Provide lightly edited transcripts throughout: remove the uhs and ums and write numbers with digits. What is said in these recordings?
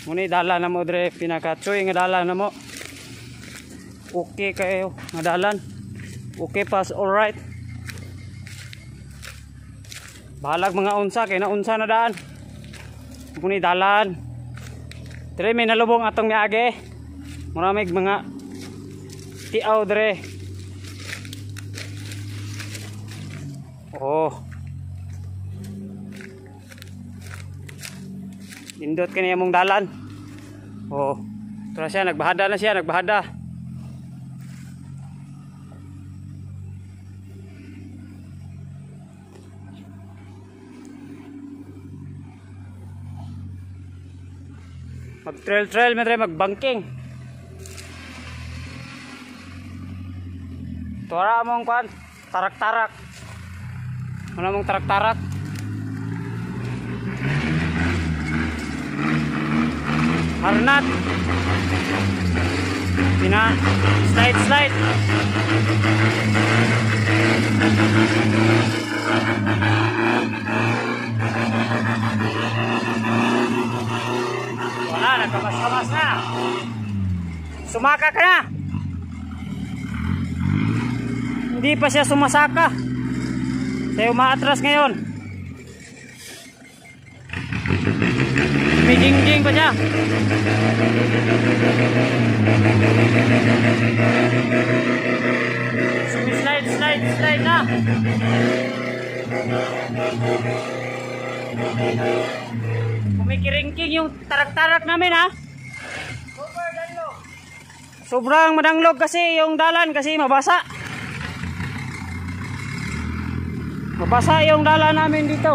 Muni dala na mo dre pinaka-choy nga dala na mo. Okay kayo nga dalan. Okay pas, alright. Bahalag mga unsa kay na unsa na daan. Muni dalan. Dre may nalubong atong miage. Maraming mga tiaw dre. Oh. Indot kaniya mong dalan. Oh. Tura siya, nagbahada na siya, nagbahada. Mag-trail medre, mag-banking. Tura mong kwan, tarak-tarak. Ano mong tarak-tarak? Harnat. Pina slide. Wala, nagkamas-kamas na. Sumaka ka na. Hindi pa siya sumasaka. Siya umaatras ngayon. May ding-ding pa siya. Slide na. Kumikiringking yung tarak-tarak namin ha. Sobrang madanglog kasi yung dalan kasi mabasa. Mabasa yung dalan namin dito.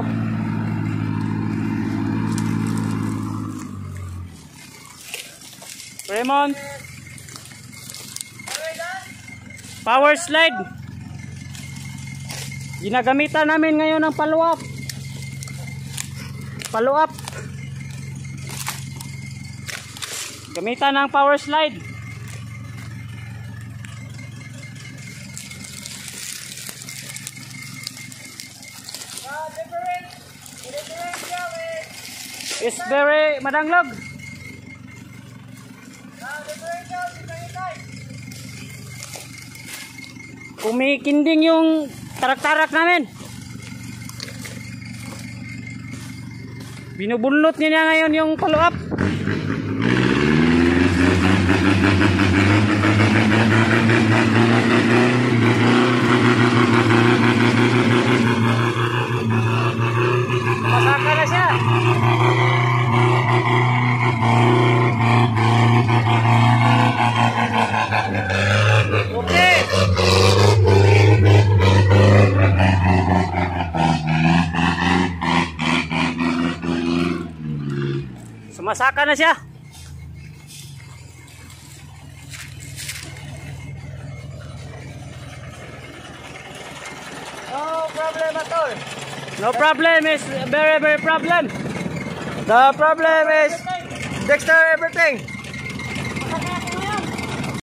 Raymond, power slide. Ginagamitan namin ngayon ng follow up. Gamitan ng power slide. It's very madanglog. Kumikinding yung tarak-tarak namin. Binubunot niya ngayon yung follow up. Masaka na siya. Okay. Sumasaka na siya. No problem at all. No problem is very problem. The problem is Dexter everything.